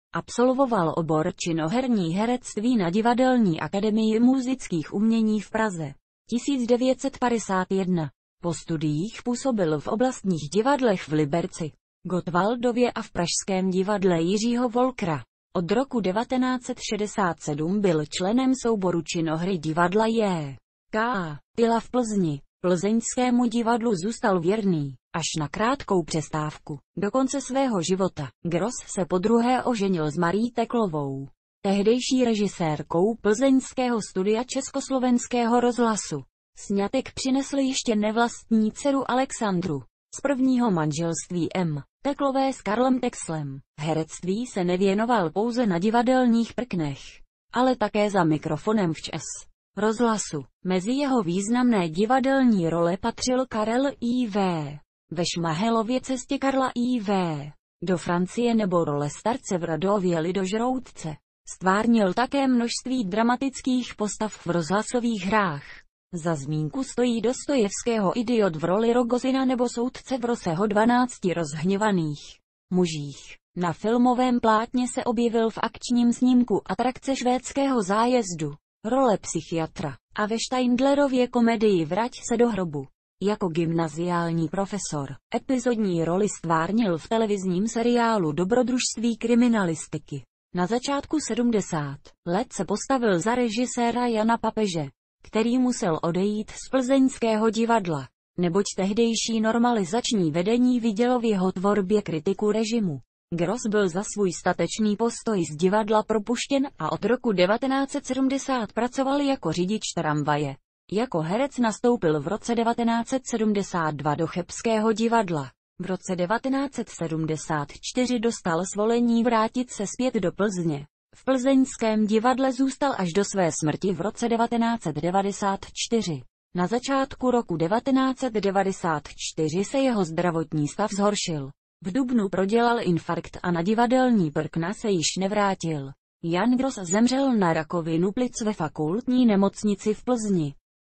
Absolvoval obor činoherní herectví na Divadelní akademii múzických umění v Praze. 1951. Po studiích působil v oblastních divadlech v Liberci, Gottwaldově a v pražském divadle Jiřího Wolkera. Od roku 1967 byl členem souboru činohry divadla J.K. Tyla v Plzni. Plzeňskému divadlu zůstal věrný, až na krátkou přestávku. Do konce svého života. Gross se podruhé oženil s Marí Teklovou, tehdejší režisérkou plzeňského studia Československého rozhlasu. Sňatek přinesl ještě nevlastní dceru Alexandru. Z prvního manželství M. Teklové s Karlem Texlem. Herectví se nevěnoval pouze na divadelních prknech, ale také za mikrofonem v ČS rozhlasu. Mezi jeho významné divadelní role patřil Karel I.V. ve Šmahelově cestě Karla I.V. do Francie nebo role starce v Radově Lidožroutce. Stvárnil také množství dramatických postav v rozhlasových hrách. Za zmínku stojí Dostojevského Idiot v roli Rogozina nebo soudce v Roseho 12 rozhněvaných mužích. Na filmovém plátně se objevil v akčním snímku Atrakce švédského zájezdu role psychiatra a ve Steindlerově komedii Vrať se do hrobu jako gymnaziální profesor. Epizodní roli stvárnil v televizním seriálu Dobrodružství kriminalistiky. Na začátku 70 let se postavil za režiséra Jana Papeže, který musel odejít z plzeňského divadla, neboť tehdejší normalizační vedení vidělo v jeho tvorbě kritiku režimu. Gross byl za svůj statečný postoj z divadla propuštěn a od roku 1970 pracoval jako řidič tramvaje. Jako herec nastoupil v roce 1972 do Chebského divadla. V roce 1974 dostal svolení vrátit se zpět do Plzně. V plzeňském divadle zůstal až do své smrti v roce 1994. Na začátku roku 1994 se jeho zdravotní stav zhoršil. V dubnu prodělal infarkt a na divadelní prkna se již nevrátil. Jan Gross zemřel na rakovinu plic ve fakultní nemocnici v Plzni.